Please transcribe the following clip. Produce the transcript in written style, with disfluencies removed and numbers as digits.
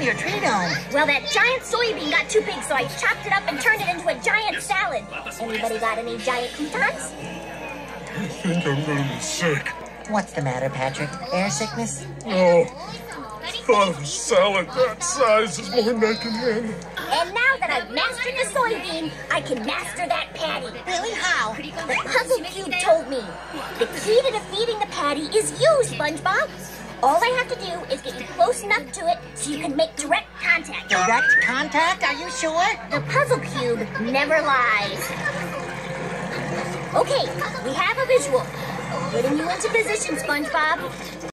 of your tree dome? Well, that giant soybean got too big, so I chopped it up and turned it into a giant salad. Anybody got any giant croutons? I think I'm gonna be sick. What's the matter, Patrick? Air sickness? No. Thought of a salad that size is more than I can handle. And now that I've mastered the soybean, I can master that patty. Really? How? The puzzle cube told me. The key to defeating the patty is you, SpongeBob. All I have to do is get you close enough to it so you can make direct contact. Direct contact? Are you sure? The puzzle cube never lies. Okay, we have a visual. Putting you into position, SpongeBob.